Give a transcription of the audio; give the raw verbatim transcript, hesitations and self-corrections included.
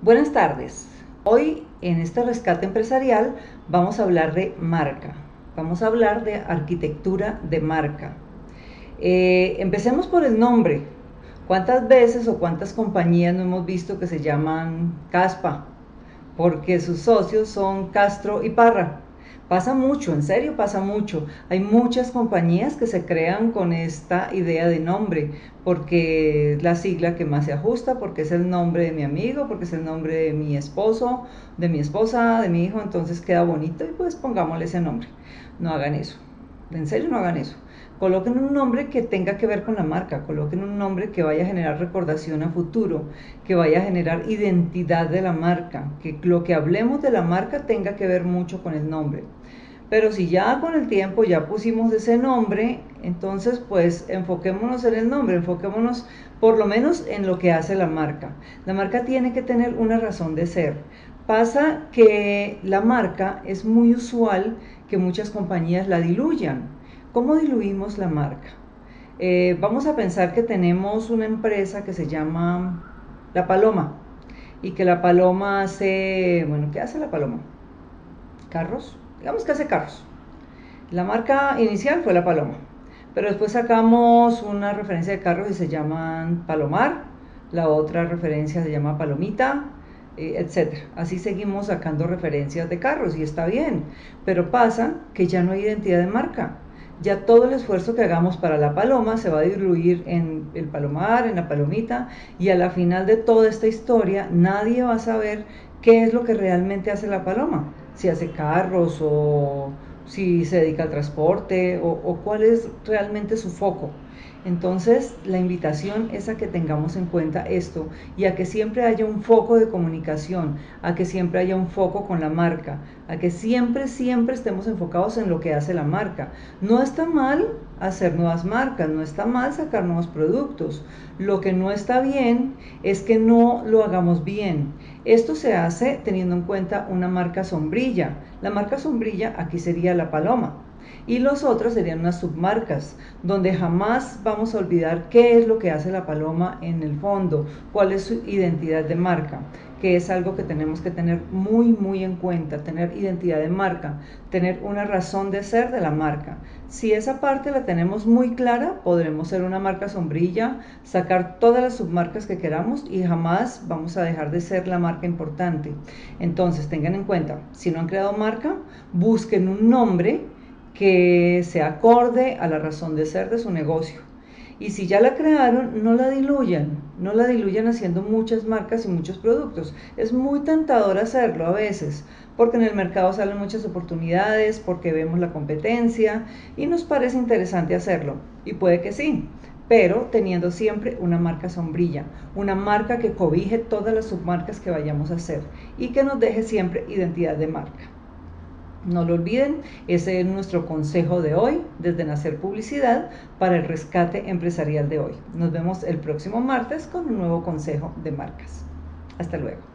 Buenas tardes. Hoy en este rescate empresarial vamos a hablar de marca. Vamos a hablar de arquitectura de marca. Eh, empecemos por el nombre. ¿Cuántas veces o cuántas compañías no hemos visto que se llaman Caspa? Porque sus socios son Castro y Parra. Pasa mucho, en serio pasa mucho. Hay muchas compañías que se crean con esta idea de nombre, porque es la sigla que más se ajusta, porque es el nombre de mi amigo, porque es el nombre de mi esposo, de mi esposa, de mi hijo, entonces queda bonito y pues pongámosle ese nombre. No hagan eso, en serio no hagan eso. Coloquen un nombre que tenga que ver con la marca, coloquen un nombre que vaya a generar recordación a futuro, que vaya a generar identidad de la marca, que lo que hablemos de la marca tenga que ver mucho con el nombre. Pero si ya con el tiempo ya pusimos ese nombre, entonces pues enfoquémonos en el nombre, enfoquémonos por lo menos en lo que hace la marca. La marca tiene que tener una razón de ser. Pasa que la marca es muy usual que muchas compañías la diluyan. ¿Cómo diluimos la marca? Eh, vamos a pensar que tenemos una empresa que se llama La Paloma y que La Paloma hace, bueno, ¿qué hace La Paloma? Carros, digamos que hace carros. La marca inicial fue La Paloma, pero después sacamos una referencia de carros y se llaman Palomar, la otra referencia se llama Palomita, eh, etcétera. Así seguimos sacando referencias de carros y está bien, pero pasa que ya no hay identidad de marca. Ya todo el esfuerzo que hagamos para la paloma se va a diluir en el palomar, en la palomita, y a la final de toda esta historia nadie va a saber qué es lo que realmente hace la paloma, si hace carros o si se dedica al transporte o, o cuál es realmente su foco. Entonces la invitación es a que tengamos en cuenta esto y a que siempre haya un foco de comunicación, a que siempre haya un foco con la marca, a que siempre, siempre estemos enfocados en lo que hace la marca. No está mal hacer nuevas marcas, no está mal sacar nuevos productos. Lo que no está bien es que no lo hagamos bien. Esto se hace teniendo en cuenta una marca sombrilla. La marca sombrilla aquí sería La Paloma. Y los otros serían unas submarcas, donde jamás vamos a olvidar qué es lo que hace la paloma en el fondo, cuál es su identidad de marca, que es algo que tenemos que tener muy, muy en cuenta, tener identidad de marca, tener una razón de ser de la marca. Si esa parte la tenemos muy clara, podremos ser una marca sombrilla, sacar todas las submarcas que queramos y jamás vamos a dejar de ser la marca importante. Entonces, tengan en cuenta, si no han creado marca, busquen un nombre que se acorde a la razón de ser de su negocio. Y si ya la crearon, no la diluyan, no la diluyan haciendo muchas marcas y muchos productos. Es muy tentador hacerlo a veces, porque en el mercado salen muchas oportunidades, porque vemos la competencia y nos parece interesante hacerlo. Y puede que sí, pero teniendo siempre una marca sombrilla, una marca que cobije todas las submarcas que vayamos a hacer y que nos deje siempre identidad de marca. No lo olviden, ese es nuestro consejo de hoy, desde Nacer Publicidad, para el rescate empresarial de hoy. Nos vemos el próximo martes con un nuevo consejo de marcas. Hasta luego.